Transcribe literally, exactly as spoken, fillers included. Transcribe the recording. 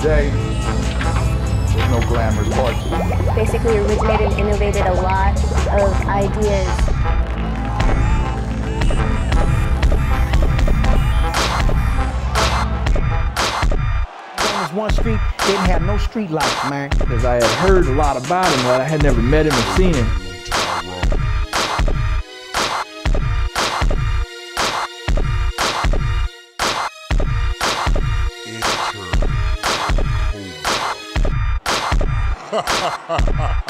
today, there's no glamorous part to it. Basically originated and innovated a lot of ideas. On this one street, didn't have no street lights, man. Because I had heard a lot about him, but I had never met him or seen him. Ha ha ha ha!